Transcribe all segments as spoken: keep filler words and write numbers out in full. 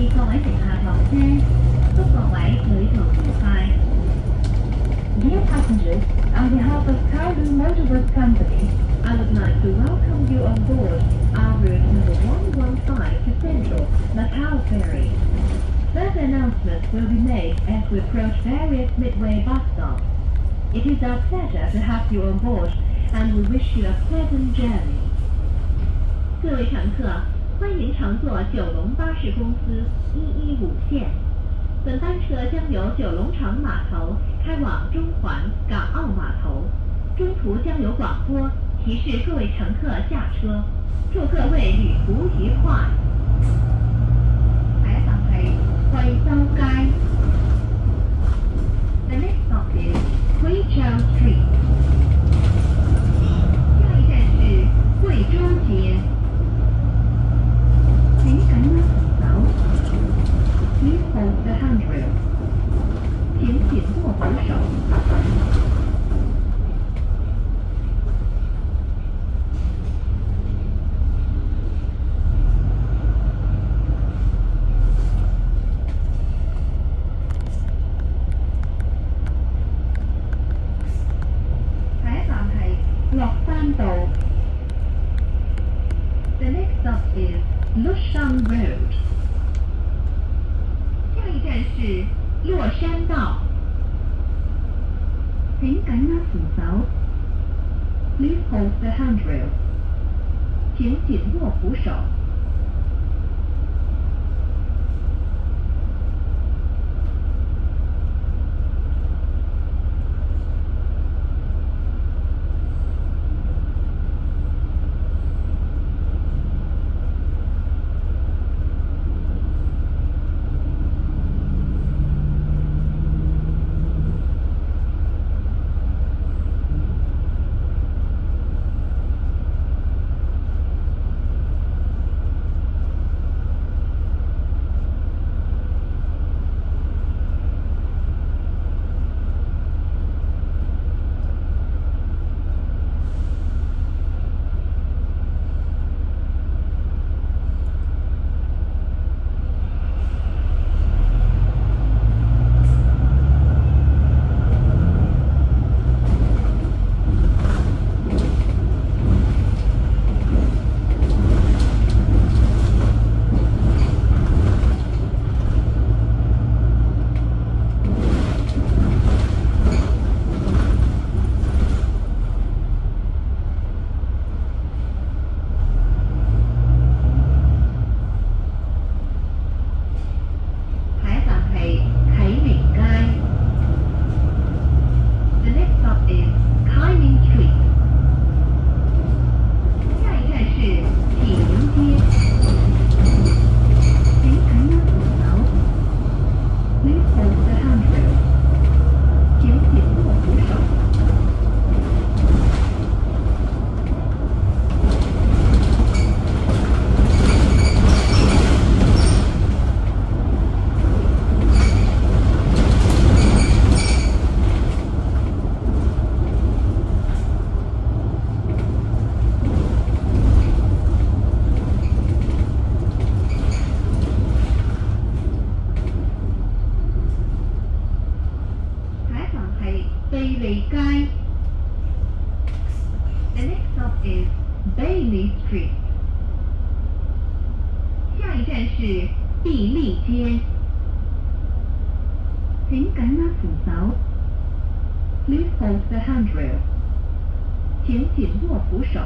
各位乘客落車，祝各位旅途愉快。 Dear passengers, on behalf of Kaidu Motorworks Company, I would like to welcome you on board our route number one one five to Central Macau Ferry. Further announcements will be made as we approach various midway bus stops. It is our pleasure to have you on board, and we wish you a pleasant journey. 各位乘客，欢迎您乘坐九龙巴士公司一一五线。本班车将由九龙城码头开往中环港澳码头，中途将有广播提示各位乘客下车。祝各位旅途愉快。下一站係貴州街。The next stop is Huichao Street。下一站是贵州街。請緊握扶手。Please hold the handrail。請緊握扶手。下一站係樂山道。The next stop is Lushan Road。下一站是洛山道。請緊握扶手。Please hold the handrail。請緊握扶手。The next stop is Bailey Street。下一站是碧丽街。请緊握扶手。Please hold the handrail。請緊握扶手。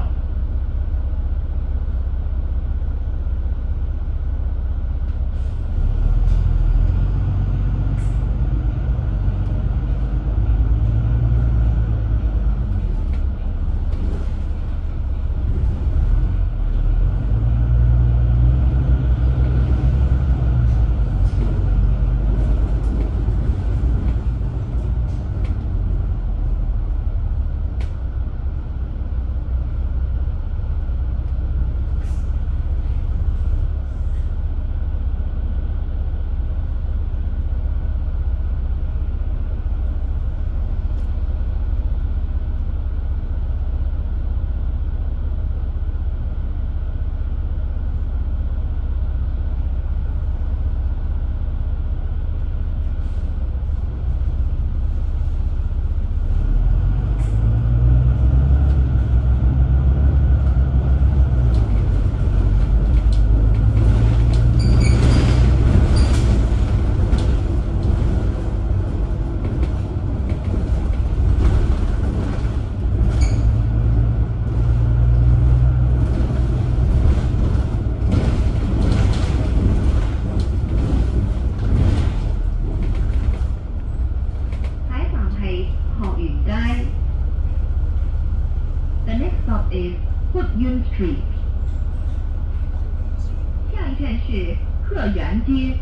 是鹤园街。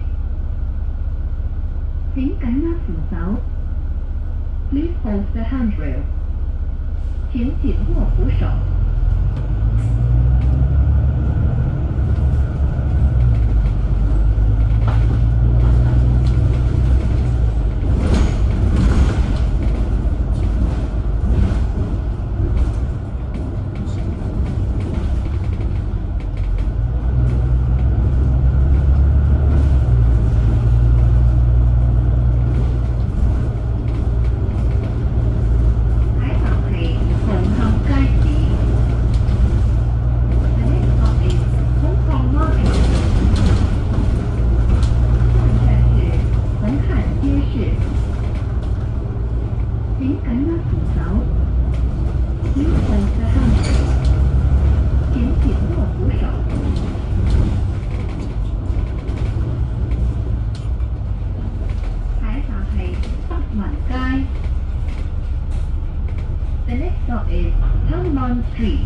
请紧握扶手。Please hold the handrail. 请紧握扶手。The next stop is Tangmon Street.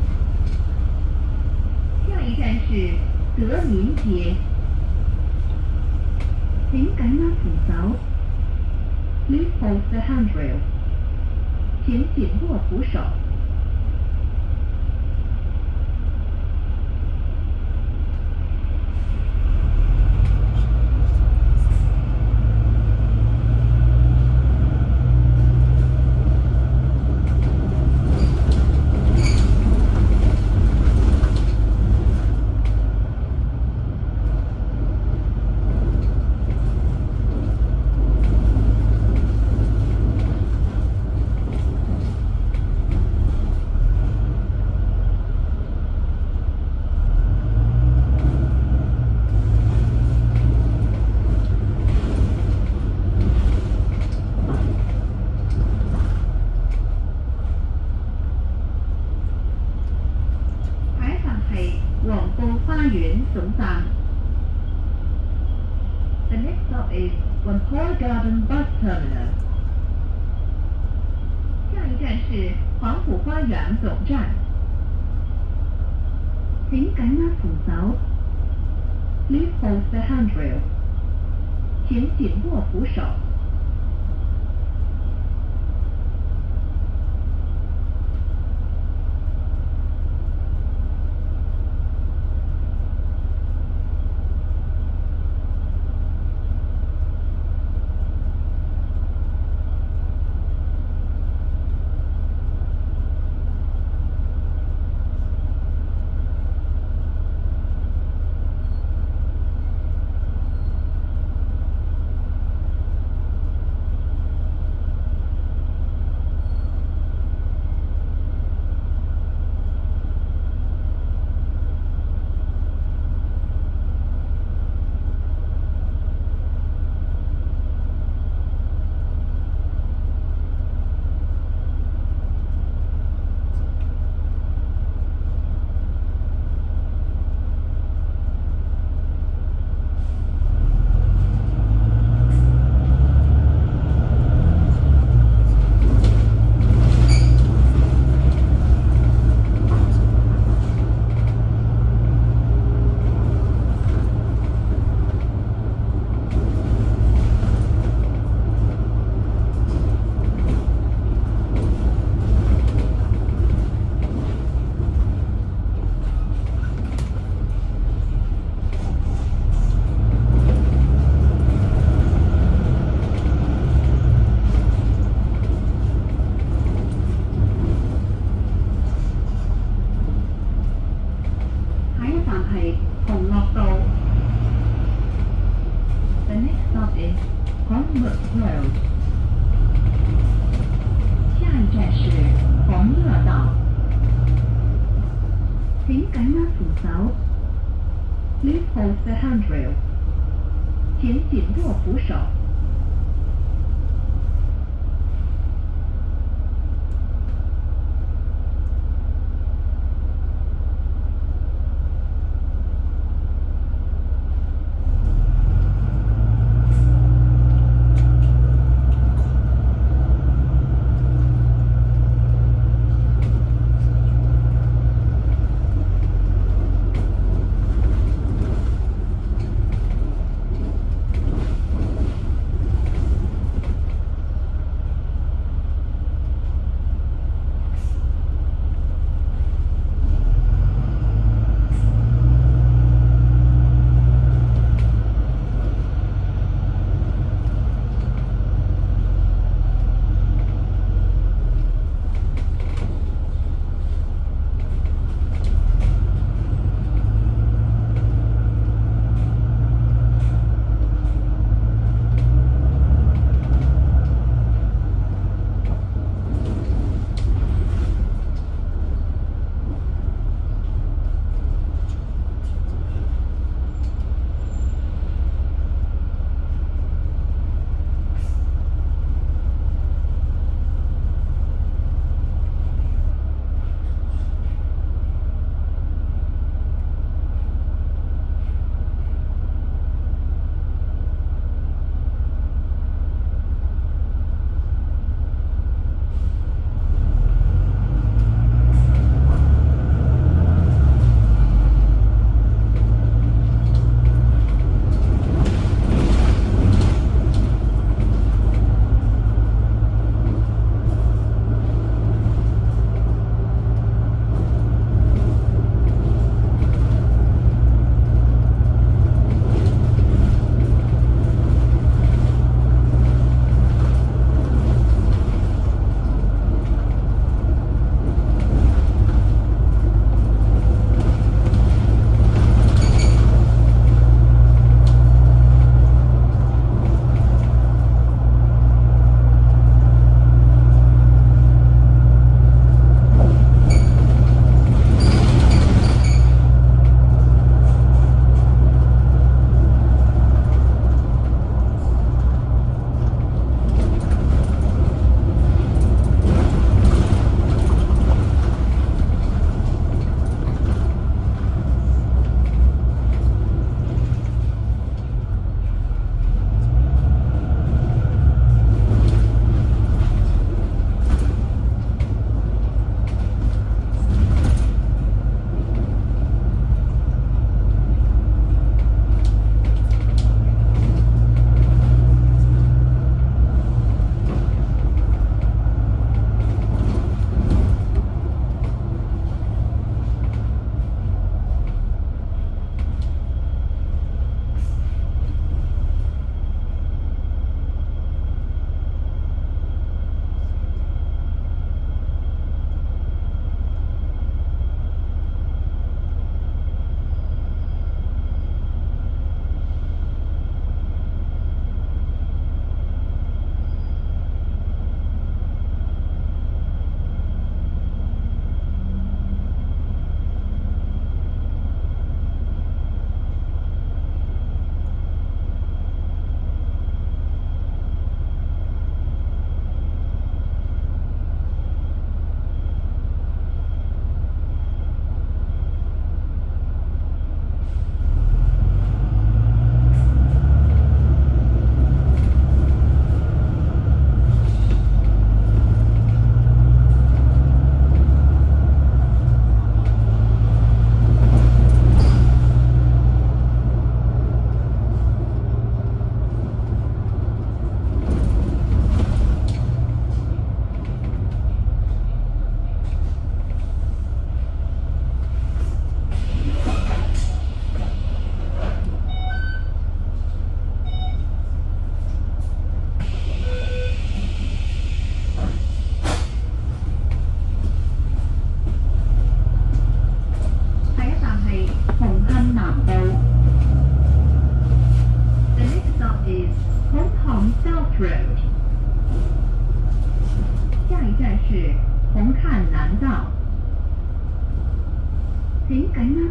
下一站是德民街。请紧握扶手。Please hold the handrail. 请紧握扶手。The next stop is Whampoa Garden Bus Terminal. 下一站是黄埔花园总站。请紧握扶手。Please hold the handrail. 请紧握扶手。The next stop is Holmwood Road. 下一站是红乐道。请紧握扶手。Please hold the handrail. 请紧握扶手。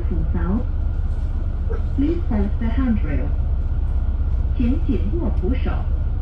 扶手 ，Please hold the handrail， 请紧握扶手。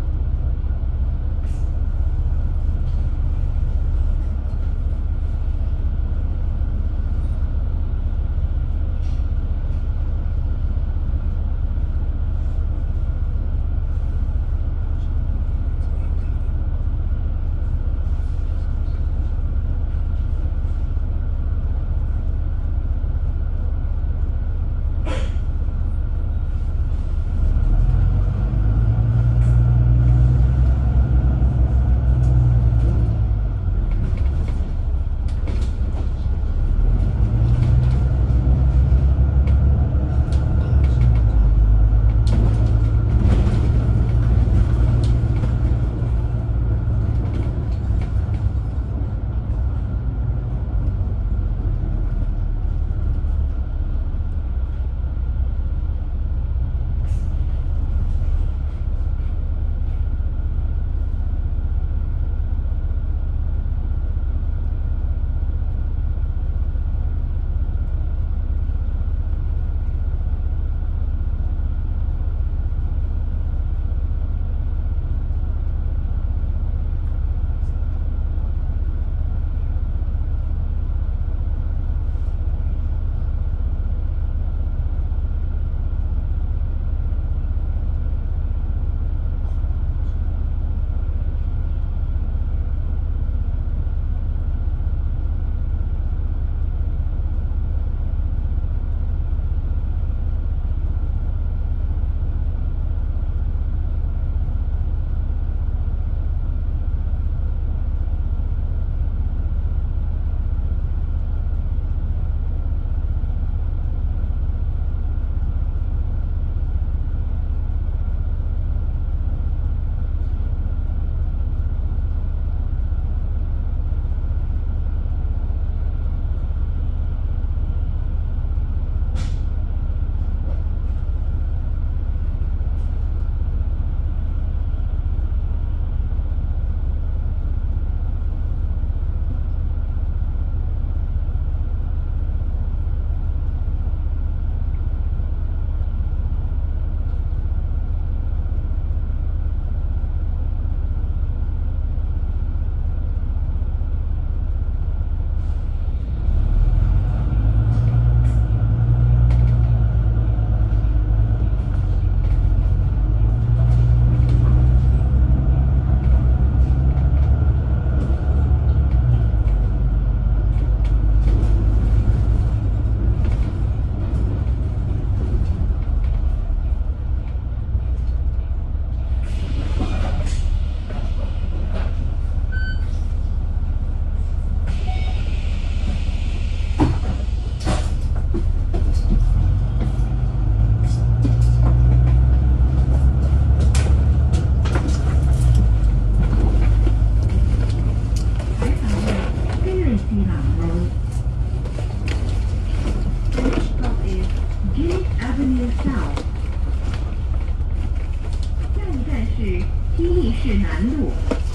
市南路，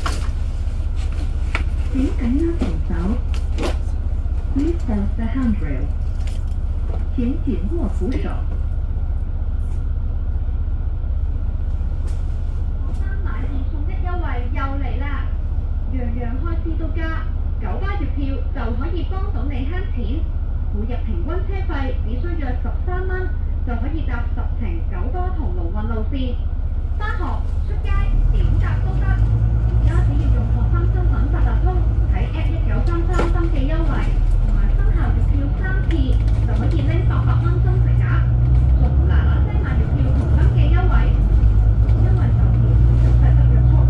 请紧握扶手。Please hold the handrail， 請緊握扶手。 學生買二送一優惠又嚟啦！樣樣開支都加，九巴月票就可以幫到你慳錢。每日平均車費只需約十三蚊，就可以搭十程九巴同龍運路線。返學、出街點搭都得。而家只要用學生身份八達通喺 App 一九三三登記優惠，同埋生效月票三次，就可以拎八百蚊增值額。仲唔嗱嗱聲買月票同登記優惠？因為就條就實得約束。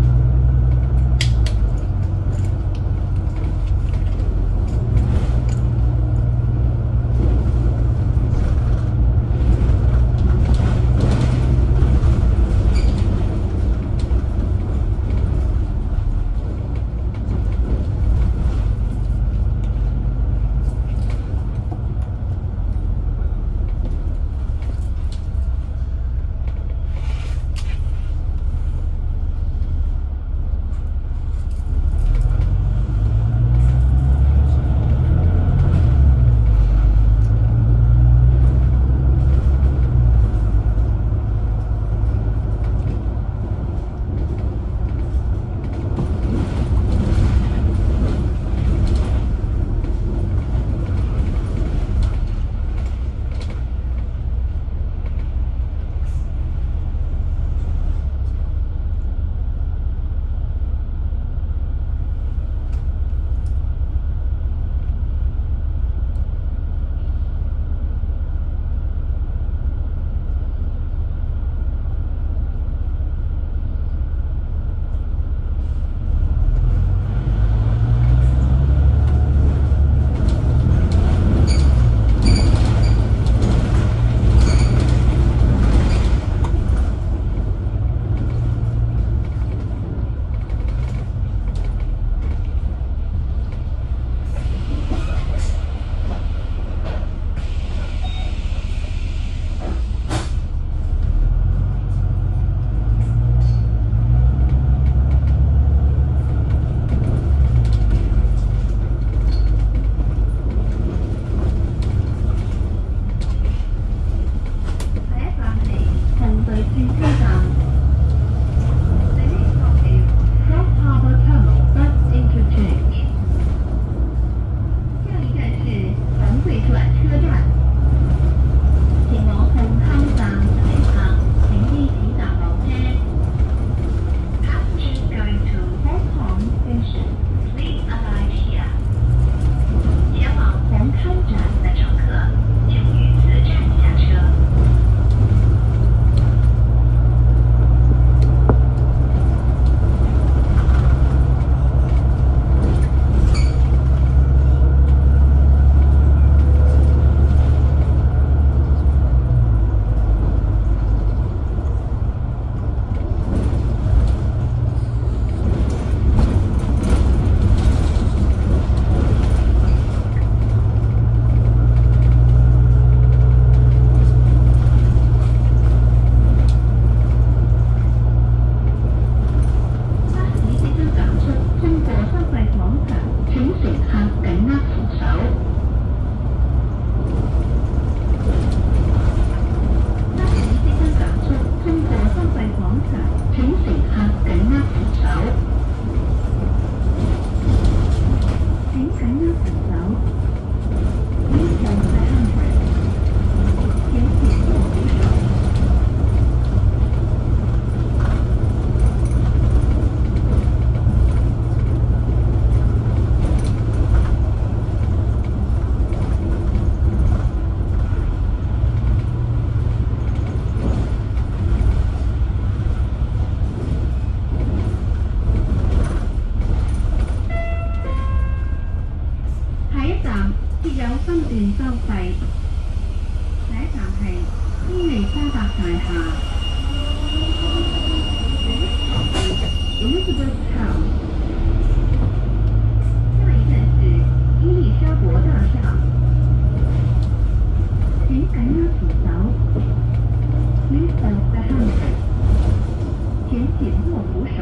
have. Elizabeth House. 下一站是伊丽莎白大厦。請緊握扶手。Please hold the handle. 請緊握扶手。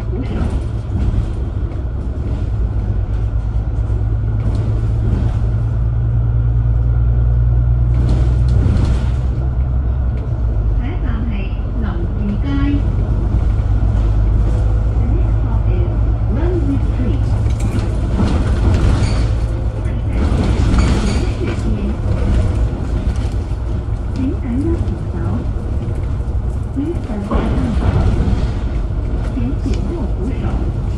扶手。下一站係林士街。The next stop is Brunswick Street。下一站是連雪街。請緊握扶手。Please hold your hand。请紧握扶手。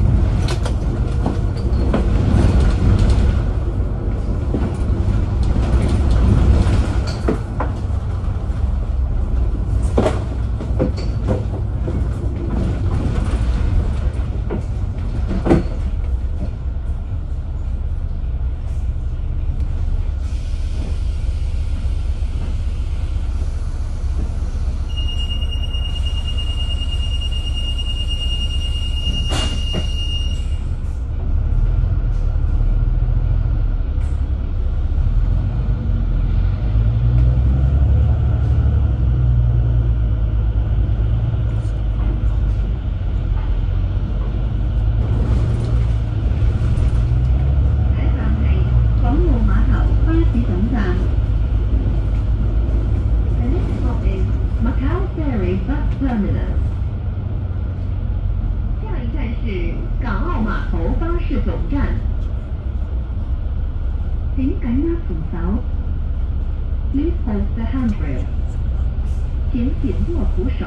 请緊握扶手 ，Please hold the handrail。請緊握扶手。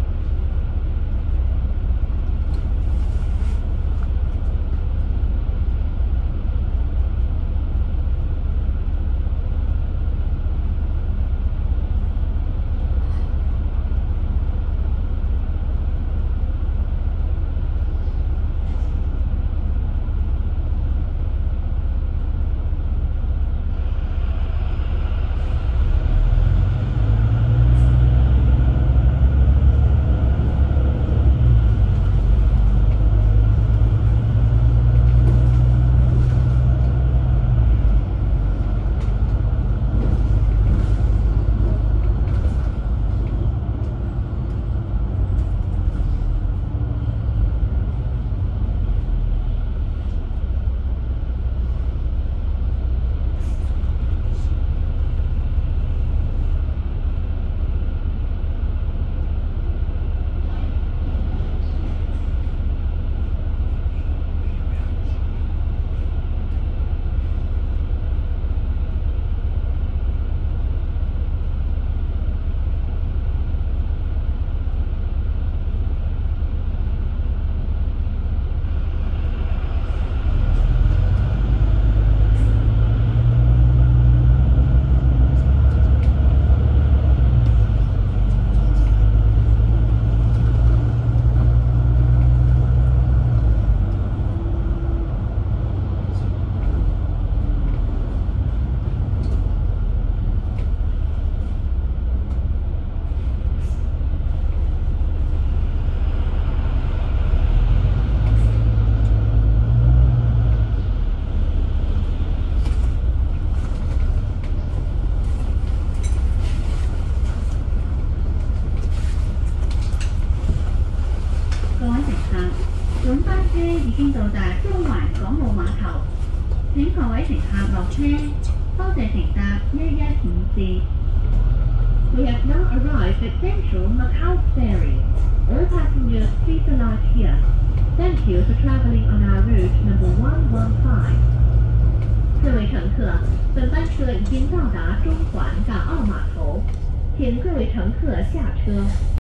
本班車已經到達中環港澳碼頭，請各位乘客落車，多謝乘搭一一五節。We have now arrived at Central Macau Ferry. All passengers please alight here. Thank you for traveling on our route number one one five. 各位乘客，本班车已经到达中环港澳码头，请各位乘客下车。